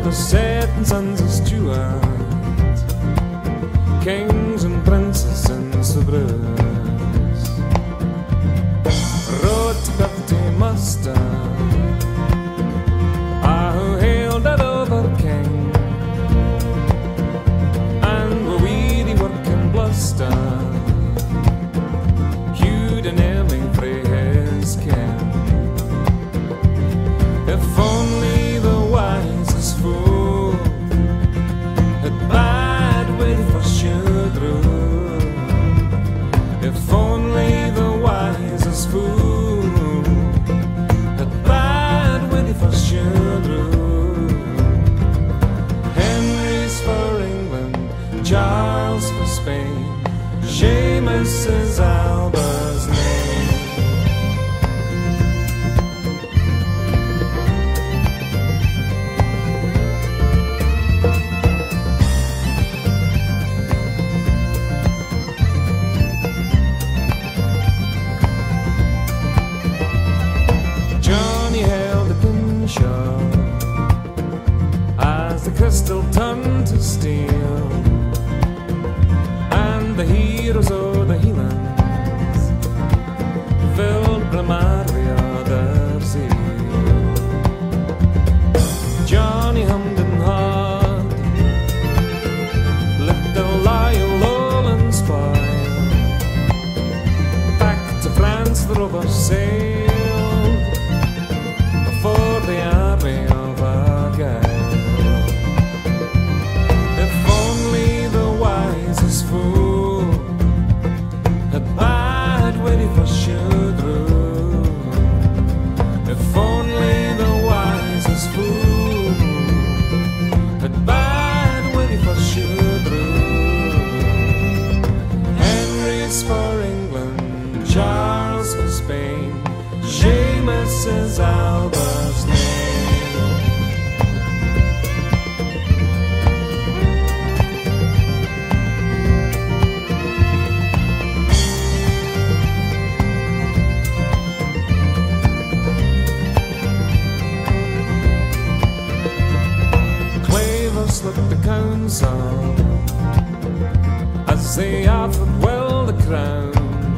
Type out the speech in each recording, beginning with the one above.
the certain sons of Stuart, kings and princes and sovereigns, rode to Bafty muster, who hailed that over king, and were weedy work and bluster, hewed and ailing frae his kin. If only the wisest fool had bad way for sure, if only the wisest fool had bad way for sure. Henry's for England, Charles for Spain, Seamus is Alba's name. Johnny held the gunshot as the crystal turned to steel, and the heroes of the Highlands filled Blamaria their zeal. Johnny hummed and hawed, let the Lyle Lowland spoil. Back to France the rovers sailed before the army of Argyle. If only the wisest fool had bad witty for sure, if only the wisest fool had bad witty for sure. Henry's for England, Charles for Spain, Seamus is Alba's name. Clavers looked the council as they offered well the crown,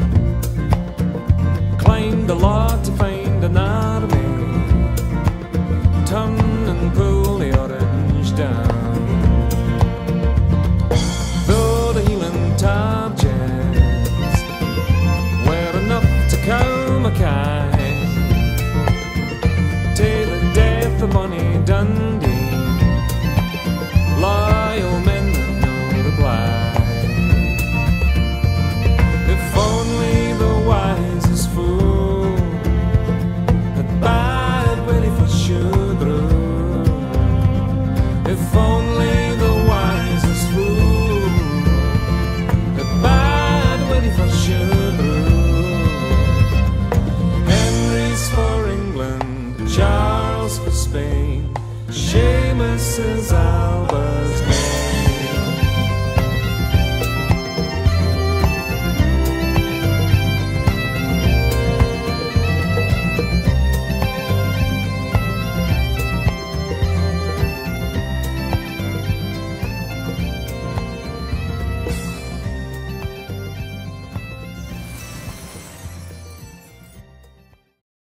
climbed the law to find an army, turn and pull the orange down. Though the Highland targets were enough to cow Mackay, till the death of Bonnie Dundee, loyal men had no reply. If only the wisest fool had bad witty for sure, if only the wisest fool had bad witty for sure. Henry's for England, Charles for Spain, Seamus is Alba.